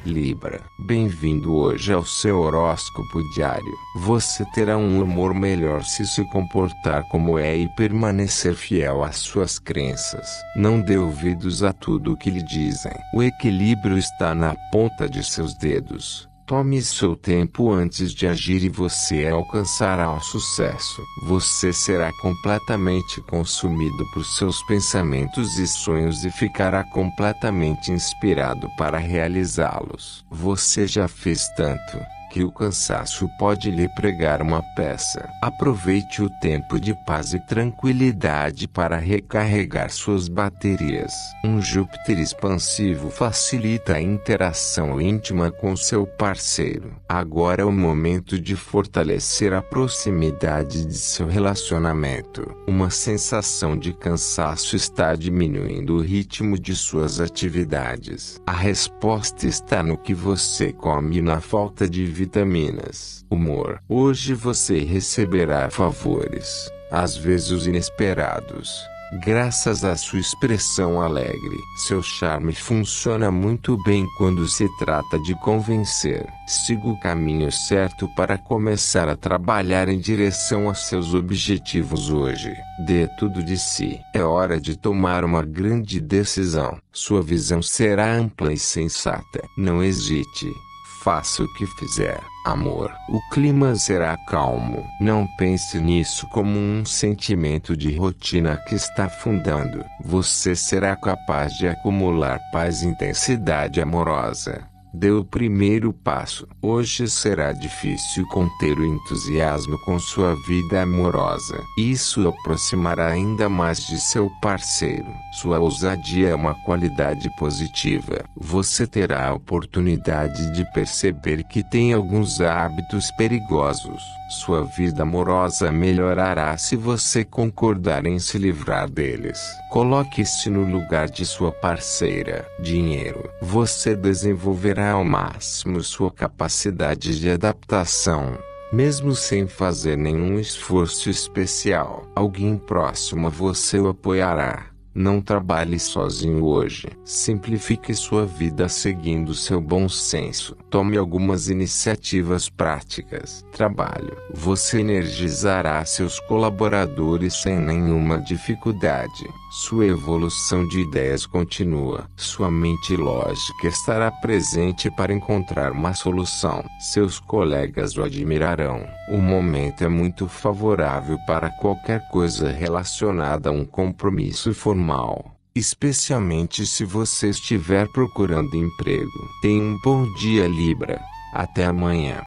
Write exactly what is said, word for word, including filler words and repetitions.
Libra, bem-vindo hoje ao seu horóscopo diário. Você terá um humor melhor se se comportar como é e permanecer fiel às suas crenças. Não dê ouvidos a tudo o que lhe dizem. O equilíbrio está na ponta de seus dedos. Tome seu tempo antes de agir e você alcançará o sucesso. Você será completamente consumido por seus pensamentos e sonhos e ficará completamente inspirado para realizá-los. Você já fez tanto que o cansaço pode lhe pregar uma peça. Aproveite o tempo de paz e tranquilidade para recarregar suas baterias. Um Júpiter expansivo facilita a interação íntima com seu parceiro. Agora é o momento de fortalecer a proximidade de seu relacionamento. Uma sensação de cansaço está diminuindo o ritmo de suas atividades. A resposta está no que você come e na falta de vitaminas. Humor. Hoje você receberá favores, às vezes inesperados, graças à sua expressão alegre. Seu charme funciona muito bem quando se trata de convencer. Siga o caminho certo para começar a trabalhar em direção a seus objetivos hoje. Dê tudo de si. É hora de tomar uma grande decisão. Sua visão será ampla e sensata. Não hesite. Faça o que fizer, amor. O clima será calmo. Não pense nisso como um sentimento de rotina que está afundando. Você será capaz de acumular paz e intensidade amorosa. Dê o primeiro passo. Hoje será difícil conter o entusiasmo com sua vida amorosa. Isso o aproximará ainda mais de seu parceiro. Sua ousadia é uma qualidade positiva. Você terá a oportunidade de perceber que tem alguns hábitos perigosos. Sua vida amorosa melhorará se você concordar em se livrar deles. Coloque-se no lugar de sua parceira. Dinheiro. Você desenvolverá ao máximo sua capacidade de adaptação, mesmo sem fazer nenhum esforço especial. Alguém próximo a você o apoiará. Não trabalhe sozinho hoje. Simplifique sua vida seguindo seu bom senso. Tome algumas iniciativas práticas. Trabalho. Você energizará seus colaboradores sem nenhuma dificuldade. Sua evolução de ideias continua. Sua mente lógica estará presente para encontrar uma solução. Seus colegas o admirarão. O momento é muito favorável para qualquer coisa relacionada a um compromisso formal, especialmente se você estiver procurando emprego. Tenha um bom dia, Libra. Até amanhã.